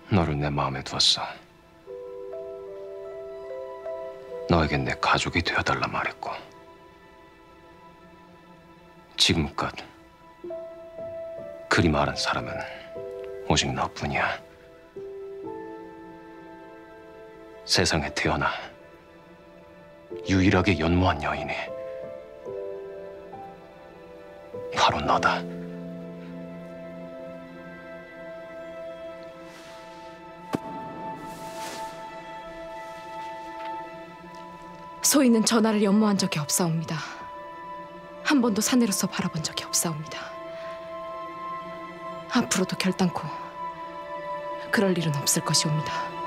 너를 내 마음에 두었어. 너에겐 내 가족이 되어달라 말했고 지금껏 그리 말한 사람은 오직 너뿐이야. 세상에 태어나 유일하게 연모한 여인이 바로 너다. 소희는 전하를 연모한 적이 없사옵니다. 한 번도 사내로서 바라본 적이 없사옵니다. 앞으로도 결단코 그럴 일은 없을 것이옵니다.